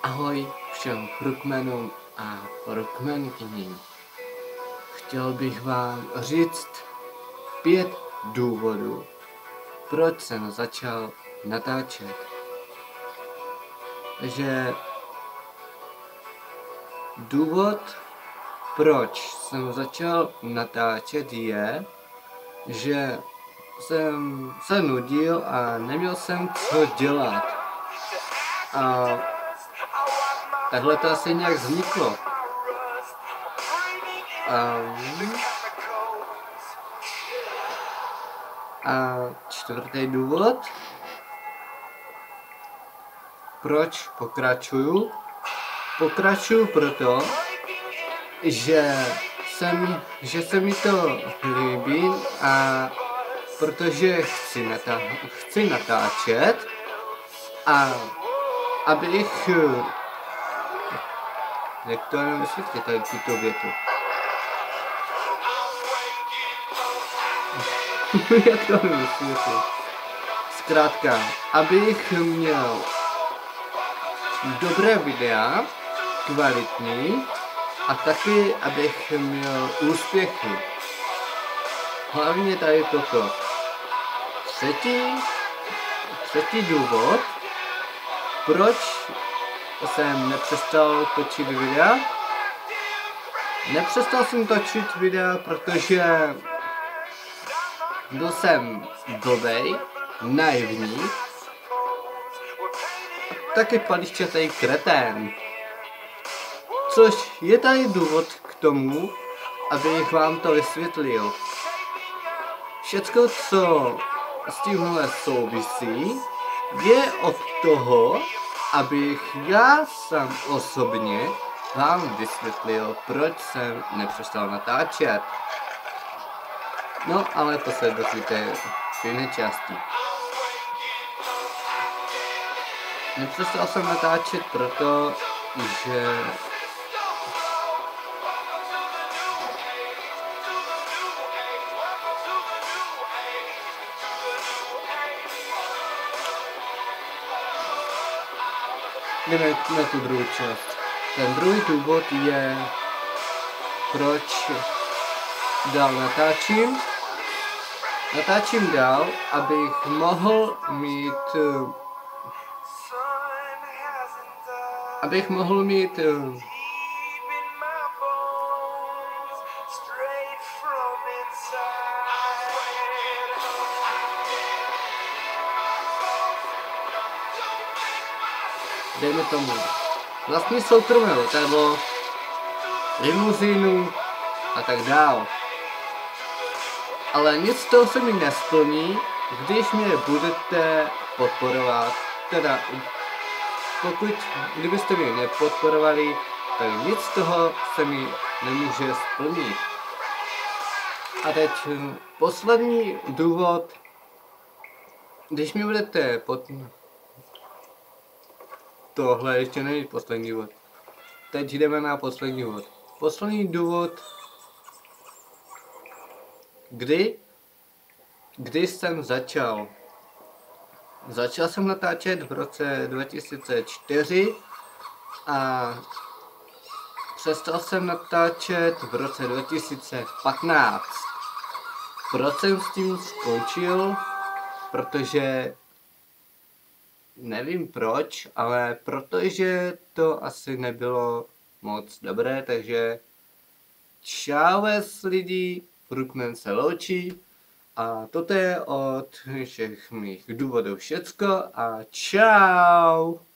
Ahoj všem frukmenům a frukmenkyním. Chtěl bych vám říct 5 důvodů, proč jsem začal natáčet. Takže důvod, proč jsem začal natáčet, je, že jsem se nudil a neměl jsem co dělat. A takhle to asi nějak vzniklo. A čtvrtý důvod, proč pokračuju? Pokračuju proto, že se mi to líbí a protože chci natáčet a abych, jak to jenom vysvětlit tady tuto větu. Jak to jenom vysvětlit? Zkrátka, abych měl dobré videa, kvalitní, a taky, abych měl úspěchy. Hlavně tady toto. Třetí důvod, proč jsem nepřestal točit videa. Nepřestal jsem točit videa, protože byl jsem blbej, naivní, taky pališťatej kretén. Což je tady důvod k tomu, abych vám to vysvětlil. Všecko, co s tímhle souvisí, je od toho, abych já sám osobně vám vysvětlil, proč jsem nepřestal natáčet. No, ale to se dozvíte v jiné části. Nepřestal jsem natáčet proto, že jdeme na tu druhou část. Ten druhý důvod je, proč dál natáčím. Natáčím dál, abych mohl mít dejme tomu vlastní soukromé letadlo, limuzínu a tak dál. Ale nic z toho se mi nesplní, když mě budete podporovat. Teda, kdybyste mě nepodporovali, tak nic z toho se mi nemůže splnit. A teď poslední důvod, když mi budete Tohle ještě není poslední důvod. Teď jdeme na poslední důvod. Poslední důvod, kdy jsem začal. Začal jsem natáčet v roce 2004 a přestal jsem natáčet v roce 2015. Proč jsem s tím skončil? Protože nevím proč, ale protože to asi nebylo moc dobré, takže čau lidi, Frukmen se loučí a toto je od všech mých důvodů všecko a čau!